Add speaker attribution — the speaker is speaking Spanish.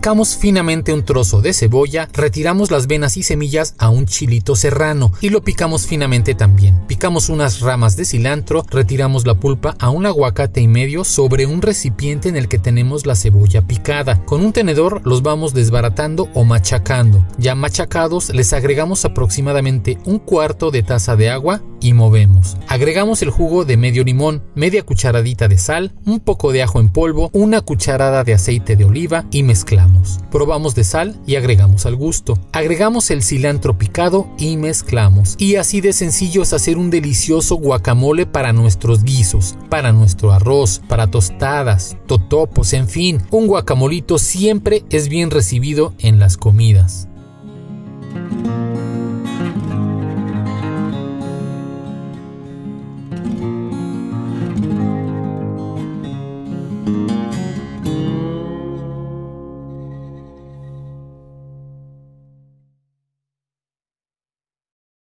Speaker 1: Picamos finamente un trozo de cebolla, retiramos las venas y semillas a un chilito serrano y lo picamos finamente también. Picamos unas ramas de cilantro, retiramos la pulpa a un aguacate y medio sobre un recipiente en el que tenemos la cebolla picada. Con un tenedor los vamos desbaratando o machacando. Ya machacados les agregamos aproximadamente un cuarto de taza de agua y movemos. Agregamos el jugo de medio limón, media cucharadita de sal, un poco de ajo en polvo, una cucharada de aceite de oliva y mezclamos. Probamos de sal y agregamos al gusto. Agregamos el cilantro picado y mezclamos. Y así de sencillo es hacer un delicioso guacamole para nuestros guisos, para nuestro arroz, para tostadas, totopos, en fin, un guacamolito siempre es bien recibido en las comidas.